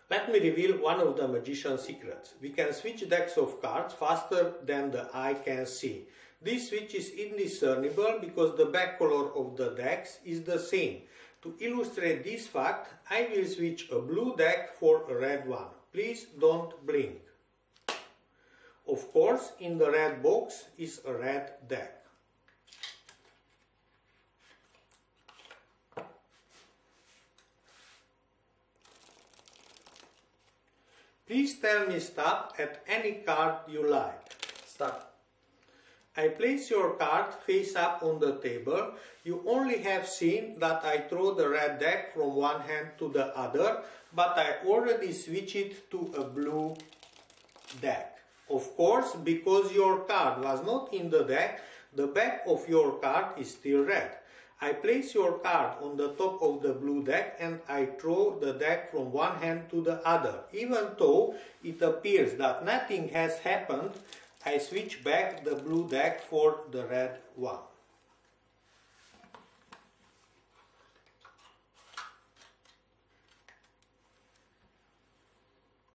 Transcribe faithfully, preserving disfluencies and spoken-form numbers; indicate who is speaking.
Speaker 1: Let me reveal one of the magician's secrets. We can switch decks of cards faster than the eye can see. This switch is indiscernible because the back color of the decks is the same. To illustrate this fact, I will switch a blue deck for a red one. Please don't blink. Of course, in the red box is a red deck. Please tell me stop at any card you like.
Speaker 2: Stop.
Speaker 1: I place your card face up on the table. You only have seen that I throw the red deck from one hand to the other, but I already switch it to a blue deck. Of course, because your card was not in the deck, the back of your card is still red. I place your card on the top of the blue deck and I throw the deck from one hand to the other. Even though it appears that nothing has happened, I switch back the blue deck for the red one.